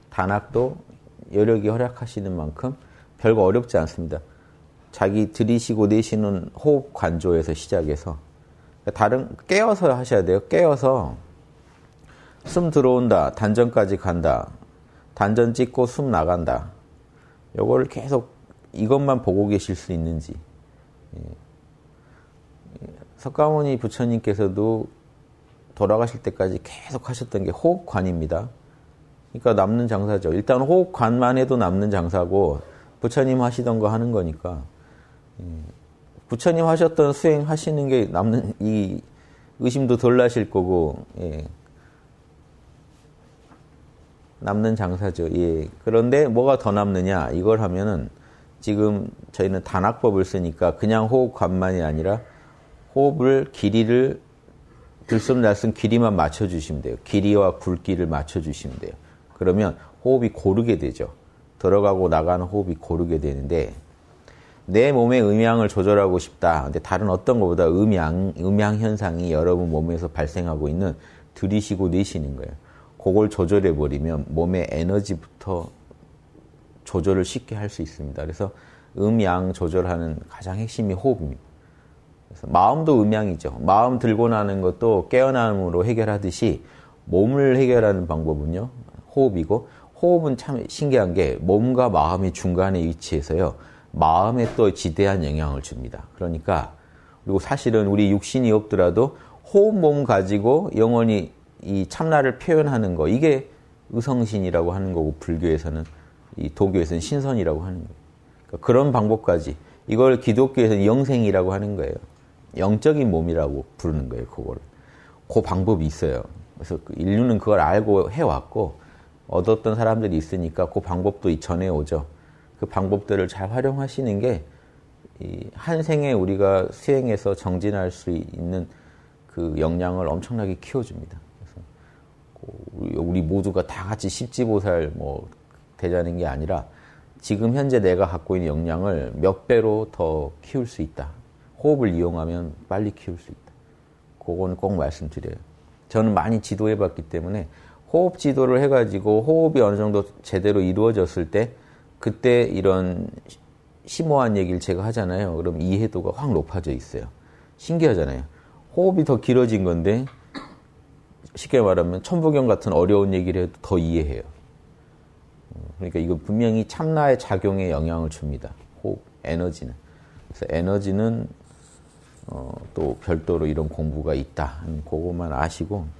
단학도 여력이 허락하시는 만큼 별거 어렵지 않습니다. 자기 들이쉬고 내쉬는 호흡 관조에서 시작해서 다른 깨어서 하셔야 돼요. 깨어서 숨 들어온다. 단전까지 간다. 단전 찍고 숨 나간다. 요거를 계속 이것만 보고 계실 수 있는지. 석가모니 부처님께서도 돌아가실 때까지 계속 하셨던 게 호흡관입니다. 그러니까 남는 장사죠. 일단 호흡관만 해도 남는 장사고 부처님 하시던 거 하는 거니까 부처님 하셨던 수행 하시는 게 남는 이 의심도 덜 나실 거고 남는 장사죠. 그런데 뭐가 더 남느냐 이걸 하면은 지금 저희는 단학법을 쓰니까 그냥 호흡관만이 아니라 호흡을 길이를 들숨날숨 길이만 맞춰주시면 돼요. 길이와 굵기를 맞춰주시면 돼요. 그러면 호흡이 고르게 되죠. 들어가고 나가는 호흡이 고르게 되는데 내 몸의 음양을 조절하고 싶다. 근데 다른 어떤 것보다 음양 현상이 여러분 몸에서 발생하고 있는 들이쉬고 내쉬는 거예요. 그걸 조절해버리면 몸의 에너지부터 조절을 쉽게 할 수 있습니다. 그래서 음양 조절하는 가장 핵심이 호흡입니다. 그래서 마음도 음양이죠. 마음 들고 나는 것도 깨어남으로 해결하듯이 몸을 해결하는 방법은요. 호흡이고 호흡은 참 신기한 게 몸과 마음이 중간에 위치해서요. 마음에 또 지대한 영향을 줍니다. 그러니까 그리고 사실은 우리 육신이 없더라도 호흡 몸 가지고 영원히 이 참나를 표현하는 거 이게 의성신이라고 하는 거고 불교에서는 이 도교에서는 신선이라고 하는 거예요. 그러니까 그런 방법까지 이걸 기독교에서는 영생이라고 하는 거예요. 영적인 몸이라고 부르는 거예요. 그거를. 그 방법이 있어요. 그래서 인류는 그걸 알고 해왔고 얻었던 사람들이 있으니까 그 방법도 전해오죠. 그 방법들을 잘 활용하시는 게 한 생에 우리가 수행해서 정진할 수 있는 그 역량을 엄청나게 키워줍니다. 그래서 우리 모두가 다 같이 십지보살 되자는 게 아니라 지금 현재 내가 갖고 있는 역량을 몇 배로 더 키울 수 있다. 호흡을 이용하면 빨리 키울 수 있다. 그건 꼭 말씀드려요. 저는 많이 지도해봤기 때문에 호흡 지도를 해가지고 호흡이 어느 정도 제대로 이루어졌을 때 그때 이런 심오한 얘기를 제가 하잖아요. 그럼 이해도가 확 높아져 있어요. 신기하잖아요. 호흡이 더 길어진 건데 쉽게 말하면 천부경 같은 어려운 얘기를 해도 더 이해해요. 그러니까 이거 분명히 참나의 작용에 영향을 줍니다. 호흡, 에너지는. 그래서 에너지는 또 별도로 이런 공부가 있다. 그것만 아시고